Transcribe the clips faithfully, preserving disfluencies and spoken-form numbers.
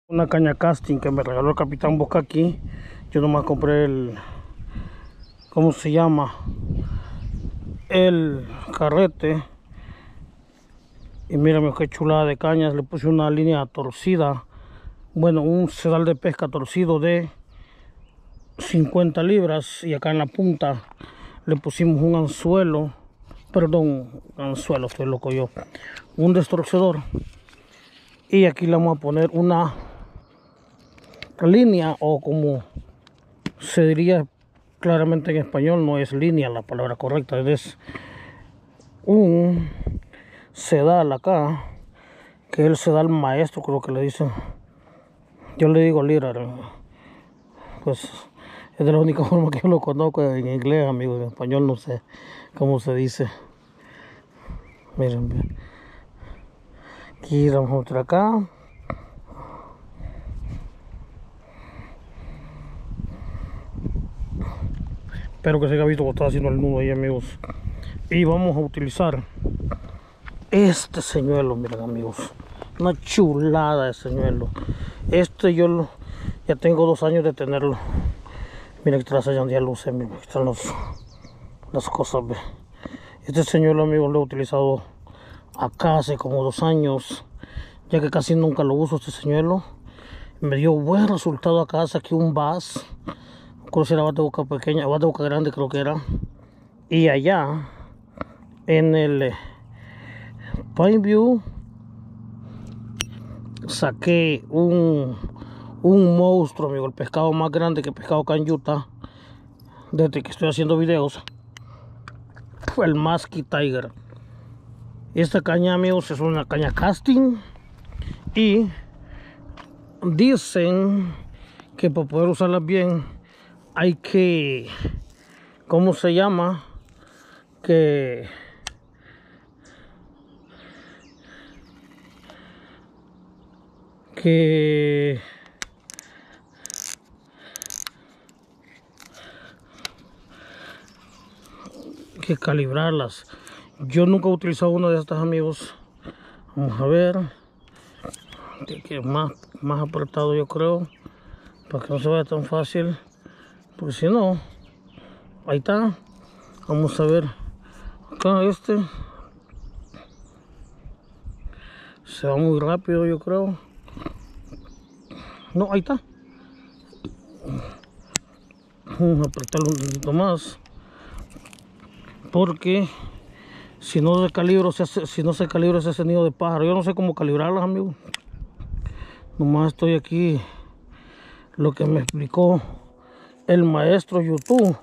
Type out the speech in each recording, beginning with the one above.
Una caña casting que me regaló el capitán Bosca aquí. Yo nomás compré el, ¿cómo se llama? El carrete. Y mírame qué chulada de cañas. Le puse una línea torcida. Bueno, un sedal de pesca torcido de cincuenta libras. Y acá en la punta le pusimos un anzuelo. Perdón, anzuelo, estoy loco yo. Un destorcedor. Y aquí le vamos a poner una línea, o como se diría claramente en español, no es línea la palabra correcta, es un sedal acá, que es el sedal maestro, creo que le dicen. Yo le digo líder, pues es de la única forma que yo lo conozco en inglés, amigos. En español no sé cómo se dice. Miren, aquí vamos a mostrar acá. Espero que se haya visto cómo está haciendo el nudo ahí, amigos. Y vamos a utilizar este señuelo, miren, amigos. Una chulada de señuelo. Este yo lo, ya tengo dos años de tenerlo. Miren que tras allá ya luce, miren, están los, las cosas, ve. Este señuelo, amigos, lo he utilizado acá hace como dos años. Ya que casi nunca lo uso este señuelo. Me dio buen resultado acá. Saqué un bass. Creo que era bate de boca pequeña, bate de boca grande creo que era. Y allá en el Pineview saqué un un monstruo, amigo, el pescado más grande que he pescado acá en Utah desde que estoy haciendo videos. Fue el Musky Tiger. Esta caña, amigos, es una caña casting. Y dicen que para poder usarla bien hay que, ¿cómo se llama? Que que que calibrarlas. Yo nunca he utilizado una de estas, amigos. Vamos a ver, que es más, más apretado, yo creo, para que no se vaya tan fácil, porque si no, ahí está. Vamos a ver acá, este se va muy rápido, yo creo. No, ahí está. Vamos a apretarlo un poquito más, porque si no se calibra, se hace, si no se calibra ese nido de pájaro. Yo no sé cómo calibrarlas, amigos. Nomás estoy aquí lo que me explicó el maestro YouTube.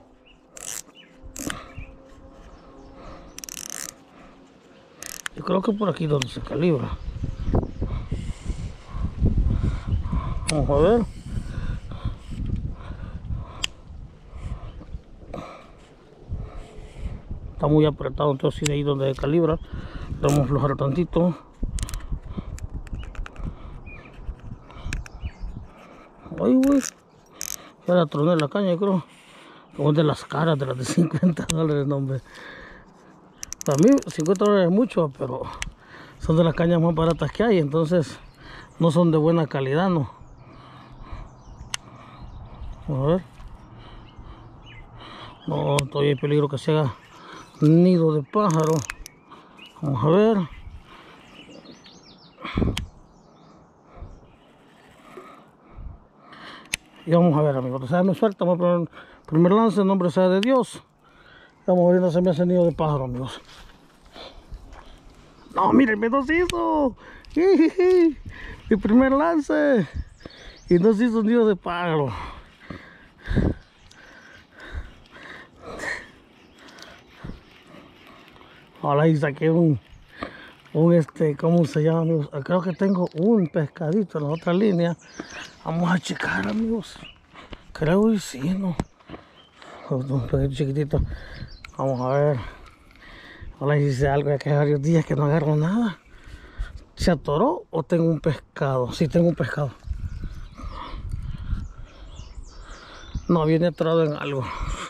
Yo creo que por aquí donde se calibra. Vamos a ver. Está muy apretado, entonces de ahí donde se calibra. Vamos a aflojar tantito. Ay, güey. Ya la troné la caña, creo. Como de las caras de las de cincuenta dólares, no, hombre. Para mí cincuenta dólares es mucho, pero son de las cañas más baratas que hay, entonces no son de buena calidad, ¿no? Vamos a ver. No, todavía hay peligro que se haga nido de pájaro. Vamos a ver. Y vamos a ver, amigos. Se me suelta, vamos a poner primer lance, en nombre sea de Dios. Vamos a ver, no se me hace nido de pájaro, amigos. No, miren, me nos hizo. Mi primer lance. Y nos hizo un nido de pájaro. Ahora ahí saqué un, un este, ¿cómo se llama, amigos? Creo que tengo un pescadito en la otra línea. Vamos a checar, amigos. Creo que sí, ¿no? Un pescadito chiquitito. Vamos a ver. Ahora hice algo, ya que hay varios días que no agarro nada. ¿Se atoró o tengo un pescado? Sí, tengo un pescado. No, viene atorado en algo.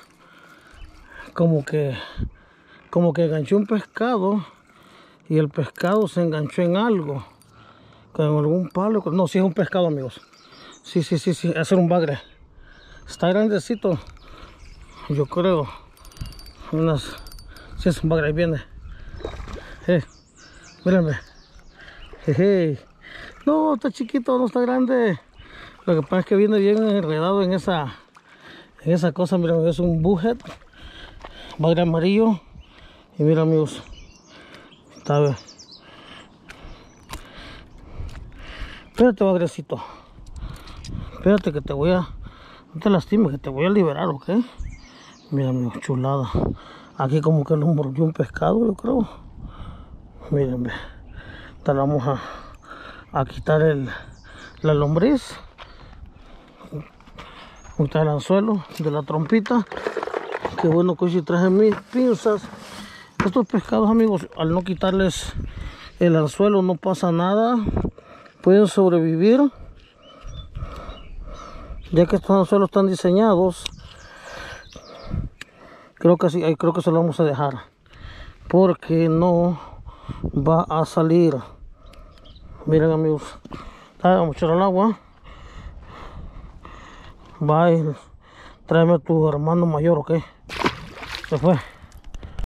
Como que... Como que enganché un pescado y el pescado se enganchó en algo con algún palo. No, si sí es un pescado, amigos. Sí, sí, sí, sí, hacer un bagre. Está grandecito, yo creo. Unas, si sí, es un bagre, ahí viene. Eh, mírenme. Jeje. No, está chiquito, no está grande. Lo que pasa es que viene bien enredado en esa, en esa cosa. Miren, es un bujet, bagre amarillo. Y mira, amigos, está bien. Espérate, bagrecito. Espérate que te voy a... No te lastimes, que te voy a liberar, ¿ok? Mira, amigos, chulada. Aquí como que lo mordió un pescado, yo creo. Miren, ve. Te vamos a, a quitar el, la lombriz. Quitar el anzuelo de la trompita. Qué bueno que hoy sí traje mis pinzas. Estos pescados, amigos, al no quitarles el anzuelo no pasa nada. Pueden sobrevivir, ya que estos anzuelos están diseñados. Creo que sí, creo que se lo vamos a dejar, porque no va a salir. Miren, amigos, vamos a echar el agua. Bye, tráeme a tu hermano mayor, ok. Se fue.